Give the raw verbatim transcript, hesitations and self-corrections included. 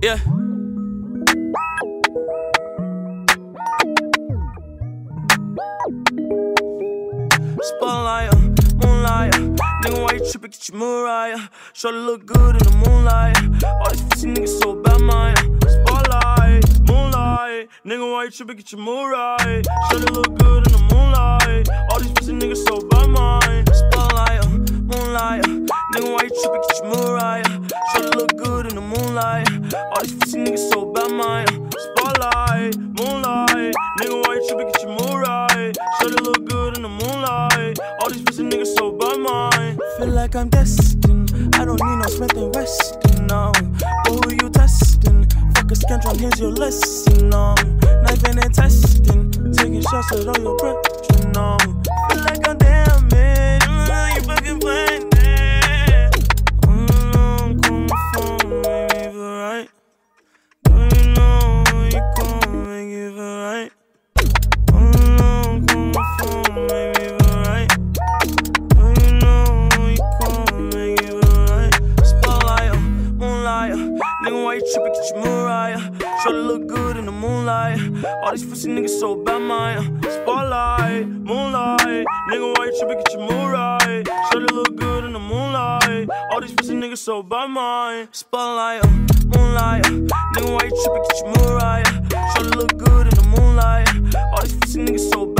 Yeah. Spotlight, moonlight. Nigga, why you trippin'? Get your Mariah. Shorty look good in the moonlight. All these pussy niggas so bad, mine. Spotlight, moonlight. Nigga, why you trippin'? Get your Mariah. Shorty look good in the moonlight. All these pussy niggas so bad, mine. Spotlight, moonlight. Nigga, why you trippin'? Get your Mariah. Shorty look good in the moonlight. All these pussy niggas so bad, mine. Spotlight, moonlight. Nigga, why you trippin'? Get your Mariah. Shorty look good in the moonlight. All these pussy niggas so bad, mine. Feel like I'm destined. I don't need no Smith and Weston, no. But who you testing? Fuck a scantron, here's your lesson, no. Knifing and testing, taking shots at all your brethren, no. Feel like I'm damaged, mm, you fucking playing it. Mm, call my phone, make me feel right. Do you know you gon' make me feel right? Mm, call my phone, make me feel right. Do you know you gon' make me feel right? Spotlight, moonlight. Nigga, why you trippin'? Get your Mariah. Shorty look good in the moonlight. All these pussy niggas so bad, mine. Spotlight, moonlight. Nigga, why you trippin'? Get your Mariah. Shorty look good in the moonlight. All these pussy niggas so bad, mine. Spotlight, moonlight. Nigga, why you trippin'? Get your Mariah. Shorty look good in the moonlight. All these pussy niggas so bad.